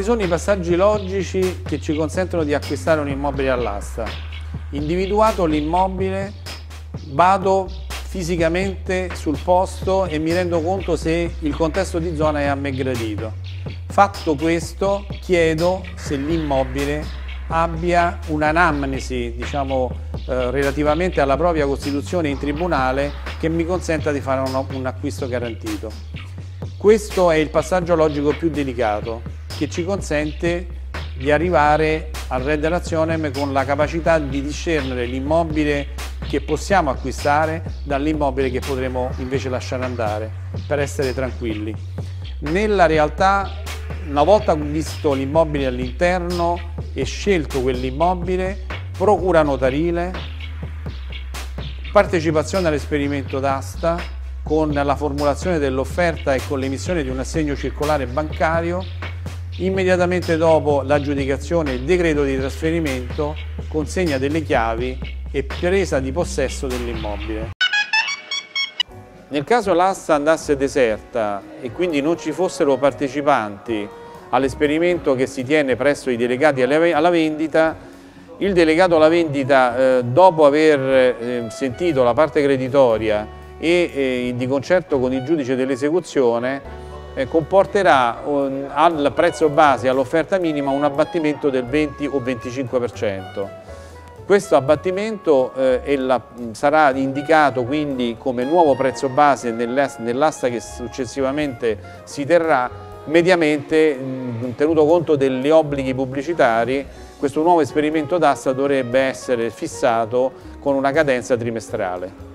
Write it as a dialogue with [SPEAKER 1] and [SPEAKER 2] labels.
[SPEAKER 1] sono i passaggi logici che ci consentono di acquistare un immobile all'asta? Individuato l'immobile, vado fisicamente sul posto e mi rendo conto se il contesto di zona è a me gradito. Fatto questo, chiedo se l'immobile abbia un'anamnesi, diciamo, relativamente alla propria costituzione in tribunale che mi consenta di fare un acquisto garantito. Questo è il passaggio logico più delicato, che ci consente di arrivare al re dell'azionem con la capacità di discernere l'immobile che possiamo acquistare dall'immobile che potremo invece lasciare andare, per essere tranquilli. Nella realtà, una volta visto l'immobile all'interno e scelto quell'immobile, procura notarile, partecipazione all'esperimento d'asta con la formulazione dell'offerta e con l'emissione di un assegno circolare bancario, immediatamente dopo l'aggiudicazione, il decreto di trasferimento, consegna delle chiavi e presa di possesso dell'immobile. Nel caso l'asta andasse deserta e quindi non ci fossero partecipanti all'esperimento che si tiene presso i delegati alla vendita, il delegato alla vendita, dopo aver sentito la parte creditoria e di concerto con il giudice dell'esecuzione, comporterà al prezzo base, all'offerta minima, un abbattimento del 20 o 25%. Questo abbattimento sarà indicato quindi come nuovo prezzo base nell'asta che successivamente si terrà, mediamente, tenuto conto degli obblighi pubblicitari. Questo nuovo esperimento d'asta dovrebbe essere fissato con una cadenza trimestrale.